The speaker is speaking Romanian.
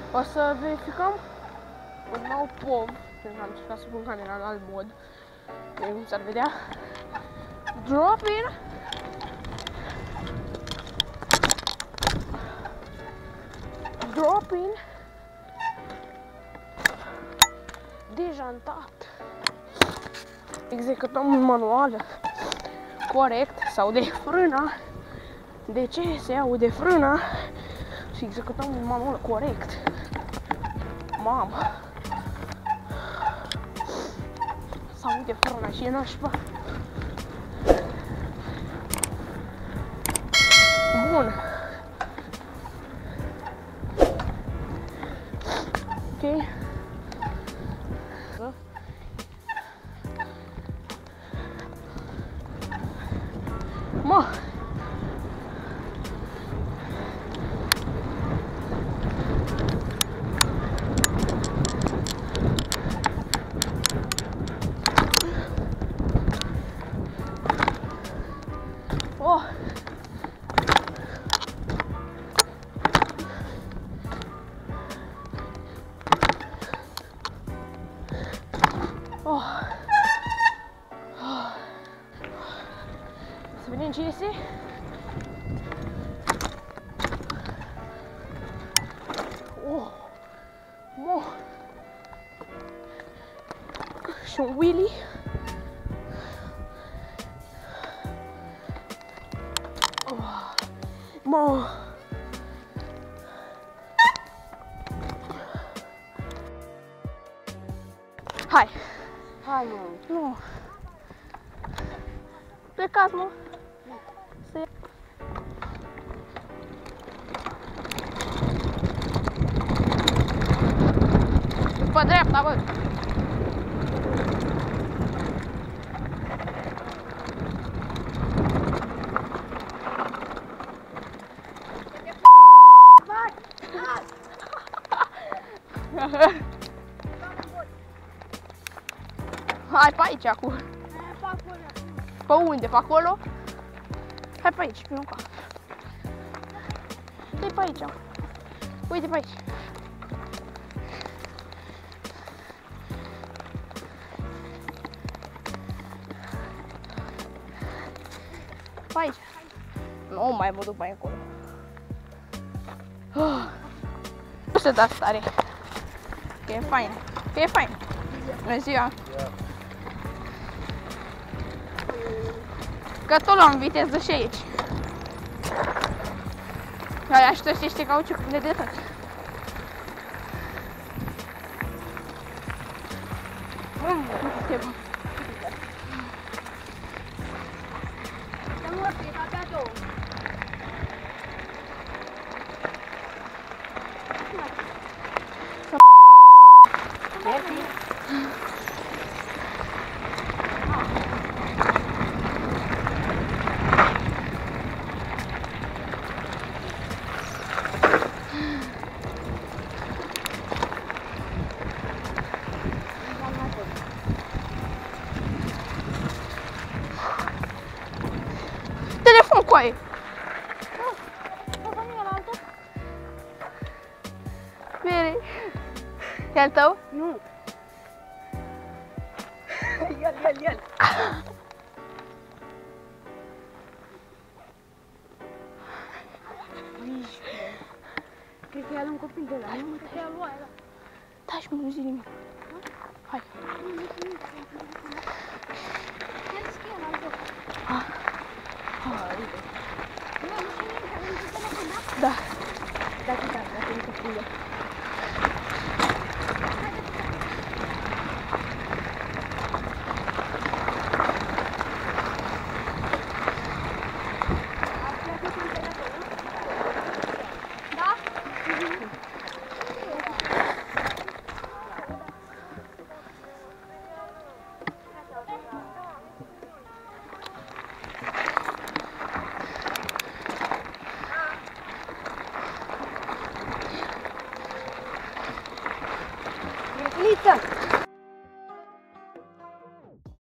O să verificăm un nou POV, pentru că am încercat să pun camera în alt mod. Vedem cum s-ar vedea. Drop in. Drop in. Dejantat. Executăm un manual corect, se aude frâna. De ce se aude frâna? Și executăm un manual corect. Mamă! Se aude frâna și e nașpa. Bun. Ok. Mă! Oh! Oh! Să vedem ce iese. Oh! Mo! Și un wheelie. Oh! Mo! Hai! Hai, mă. Nu! Plecați, mă! Pe dreapta, bă! Hai pe aici acum. Pe unde? Pe acolo? Hai pe aici, pe un cap. Uite pe aici. Uite pe aici. Pe aici. Nu mai mă duc mai încolo. Nu se da stare. Că e fain. Că e fain. Bună ziua. Că tot luam viteză și aici. Aia și toți ăștia cauciuc de tot. Telefon cu aia. Vere. E al tău? Nu. Ia-l. Cred că e al un copil de la. Nu mă te ia lui ăla. Taci, mă, nu zi nimic. Hai. Da. Da, nu se prinde.